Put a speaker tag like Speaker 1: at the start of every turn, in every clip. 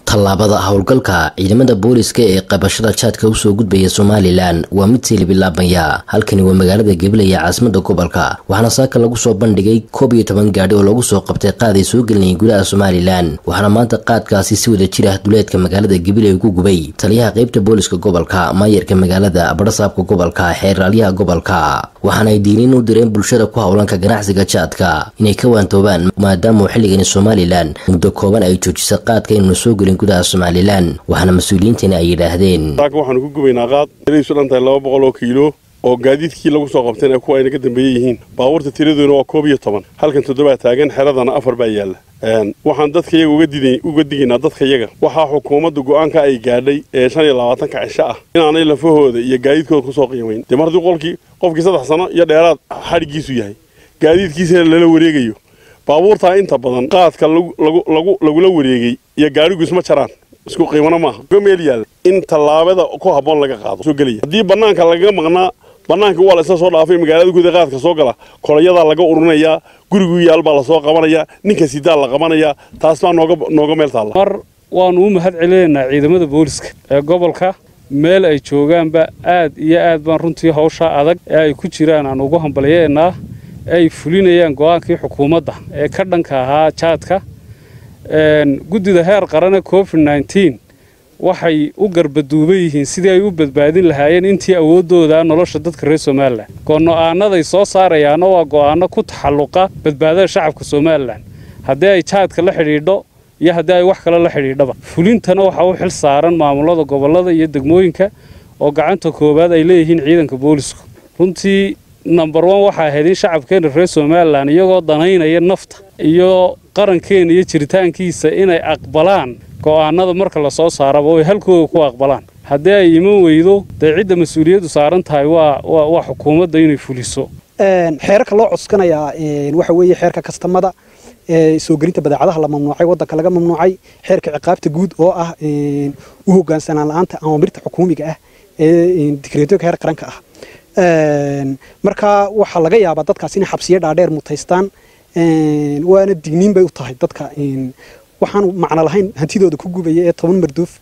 Speaker 1: tallaabada howlgalka ciidamada booliska ee qabashada jaadka u soo gudbaya Somaliland waa mid si bilaabmaya. Halkani waa magaalada Gabiley ee caasimadda gobolka, waxaana saaka lagu soo bandhigay 11 gaadhi oo lagu soo qabtay qaadi soo gelinay gudaha Somaliland. Waxaana maanta qaadkaasi si wada jir ah duleedka magaalada Gabiley ugu gubay taliyaha qaybta booliska gobolka, maayirka magaalada, badhasaabka gobolka, xeeralyaha gobolka. waxaana ay diinin u direen bulshada ku hawlanka ganacsiga jaadka inay ka waantoobaan maadaama xilligan Somaliland muddo kooban ay joojisay qaadka inuu soo gelin gudaha Somaliland. waxaana mas'uuliyiintina ay yiraahdeen
Speaker 2: waxaan ku gubaynaa qaad tiradiisu dhantahay 200 kiilo oo gaadiidkii lagu soo qabtay kuwa ay ka dambeeyay yihiin. baabuurta tiradoona waa 11 halkan 7 taagan, xeradana 4 baa yaala. waxaan dadka iyaga uga digaynaa dadka iyaga waxa xukuumaddu go'aanka ay gaadhay ee 25 ka cisho ah inaanay lafahooda iyo gaadiidkooda ku soo qiimeyn. markii qofkii 3 sano iyo dheeraad xarigiisu yahay gaadiidkiisa lala wareegayo, baabuurta inta badan qaadka lagu la wareegay iyo gaarigu isma jaraan, isku qiimana maaha. meel yaal in tallaabada ku haboon laga qaado soo galaya. haddii banaanka laga maqnaa, banaanka waa la isla soo dhaafay, magaalada gudaha qaadka soo gala kolayada laga ururinayaa, gurigu yaal baa la soo qabanaya, ninka sidaa la qabanaya. taas baa nooga meel taala.
Speaker 3: mar waanu u mahad celinaynaa ciidamada booliska ee gobolka meel ay joogaanba aad iyo aad baan runtii hawsha adag ee ay ku jiraan aan ugu hambalyeynaa. ay fulinayaan go'aankii xukuumadda ee ka dhanka ahaa jaadka. guddida heer qaran ee COVID-19 waxay u garbaduuban yihiin sidii ay u badbaadin lahaayeen intii awoodooda nolosha dadka reer Somaliland. go'aanaday soo saarayaan waa go'aano ku taxalluqa badbaadada shacabka Somaliland, haddii ay jaadka la xidhiidho iyo haddii ay wax kale la xidhiidhaba. fulintana waxa uu xil saaran maamulada gobolada iyo degmooyinka oo gacanta koobaad ay leeyihiin ciidanka boolisku. runtii number 1 waxa ahayd in shacabkeena reer Somaliland iyagoo danaynaya nafta iyo qarankeena iyo jiritaankiisa inay aqbalaan go'aanada marka la soo saaraba oo halkooda ku aqbalaan. haddii ay iman weydo cidda mas'uuliyaddu saaran tahay waa xukuumadda inay fuliso.
Speaker 4: xeerarka loo codskanayaa waxa weeye xeerka kastamada soo gelinta badeecadaha la mamnuucay, waddanka laga mamnuucay, xeerka ciqaabta guud oo ah u hoggaansanaan la'aanta amarta xukuumiga ah ee dikreetoyinka heer qaranka ah. marka waxa laga yaabaa dadkaas inay xabsiyo dhaadheer mutaystaan, waana digniin bay u tahay dadka. waxaan macna lahayn hantidooda ku gubaya ee 10 marduuf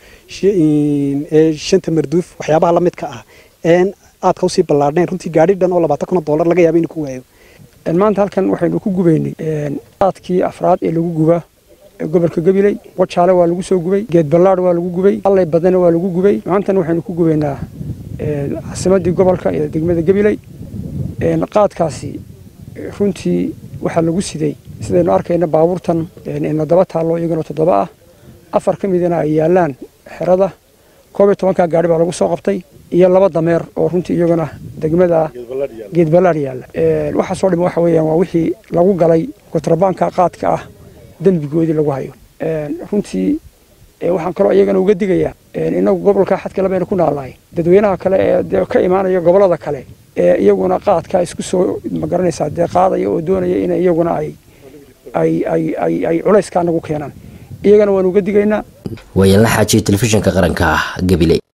Speaker 4: ee 5 marduuf waxyaabaha la midka ah aad ka sii ballaadhneen. runtii gaari dhan oo $20 laga yaabo inuu ku waayo.
Speaker 5: maanta halkan waxaynu ku gubaynay qaadkii afraad ee lagu guba gobolka Gabiley. wajaale waa lagu soo gubay, geed ballaadh waa lagu gubay, allay badana waa lagu gubay. maanta waxaynu ku gubaynaa caasimadii gobolka iyo degmada Gabiley. qaadkaasi runtii waxa lagu siday sidaynu arkayna baabuurtan in daba taalo iyagana 7 ah, 4 kamidna ay yaalaan xerada. 11 gaari baa lagu soo qabtay iyo 2 dameer oo runtii iyagana degmada geed ballaadh yaala. waxa soo dhimo waxa weeyaan waa wixii lagu galay kontrabanka qaadka ah dambigoodii lagu hayo. runtii waxaan kaloo iyagana uga digayaa inagu gobolka xadka labayna ku naalahay dadweynaha kale ee ka imaanaya gobolada kale iyaguna qaadka isku soo magaranaysa qaadaya oo doonaya in iyaguna ay culayska nagu keenaan. iyagana waan uga digaynaa.
Speaker 1: wayaan la xaajiyay telefishinka qaranka Gabiley.